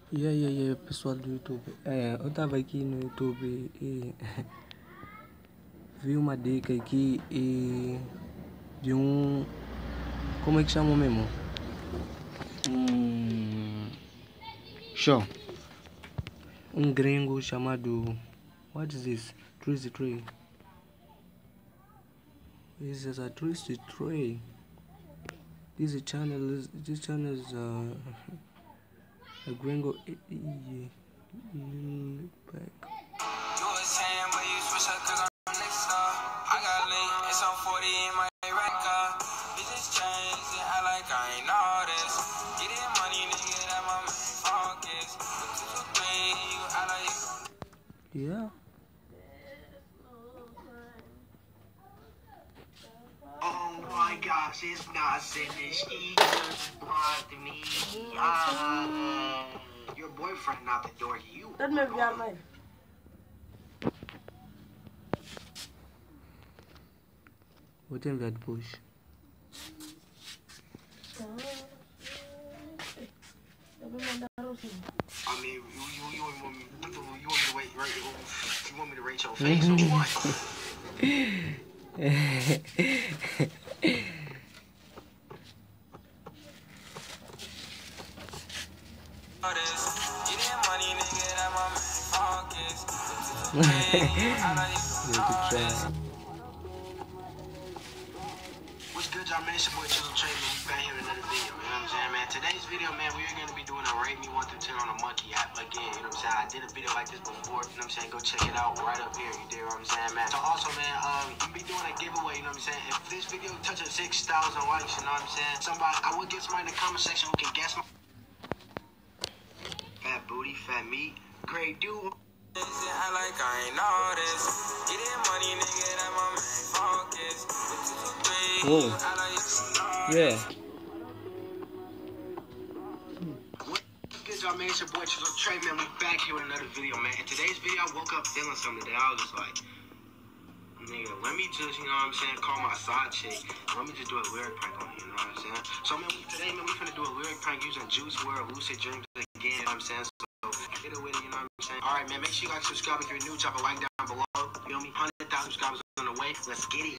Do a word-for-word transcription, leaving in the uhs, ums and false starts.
Yeah, yeah, yeah, pessoal do YouTube. É, eu tava aqui no YouTube e vi uma dica aqui e de um. Como é que chama mesmo? Um. Show. Um gringo chamado. What is this? TrezyleTrey. This is a TrezyleTrey. This channel is. This channel is uh, a gringo. Back. Yeah. Oh my gosh, it's not finished. He just blocked me. Ah, your boyfriend knocked the door. You. That may be mine. What in that bush? I mean, you, you, you, want me, you want me to wait, right? You want me to rate your face or what? What's good, y'all, man? It's your boy TrezyleTrey, man. We back here with another video, you know what I'm saying, man? Today's video, man, we're going to be doing a rate me one through ten on a monkey app again, you know what I'm saying? I did a video like this before, you know what I'm saying? Go check it out right up here, you dig what I'm saying, man? So also, man, um, I'm be doing a giveaway, you know what I'm saying? If this video touches six thousand likes, you know what I'm saying? Somebody, I will get somebody in the comment section who can guess my fat booty, fat meat, great dude. I like I ain't know this. Getting money, nigga, that my main focus. Whoa. Yeah. What good, y'all, man? It's your boy TrezyleTrey, man. We back here with another video, man. In today's video, I woke up feeling something today. I was just like, nigga, let me just, you know what I'm saying, call my side chick. Let me just do a lyric prank on you, you know what I'm saying? So, man, today, man, we finna do a lyric prank using Juice world, Lucid Dreams again, you know what I'm saying? So, get it with it, you know what I'm saying? Alright, man, make sure you guys subscribe if you're new. Drop a like down below. You know me? one hundred thousand subscribers on the way. Let's get it.